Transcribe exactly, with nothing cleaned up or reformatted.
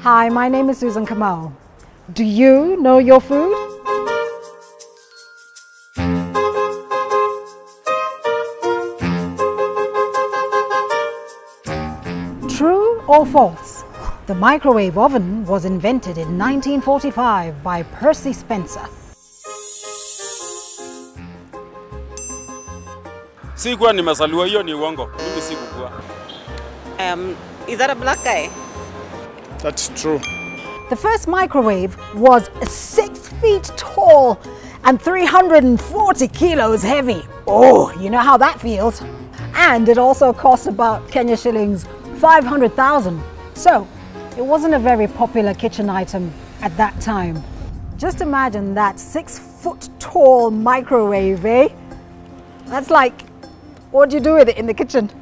Hi, my name is Susan Kamal. Do you know your food? True or false? The microwave oven was invented in nineteen forty-five by Percy Spencer. Sikuwa nimezaliwa, hiyo ni uongo. Mimi sikuwa. Um, is that a black guy? That's true. The first microwave was six feet tall and three hundred forty kilos heavy. Oh, you know how that feels. And it also cost about Kenya shillings five hundred thousand. So it wasn't a very popular kitchen item at that time. Just imagine that six foot tall microwave, eh? That's like, what do you do with it in the kitchen?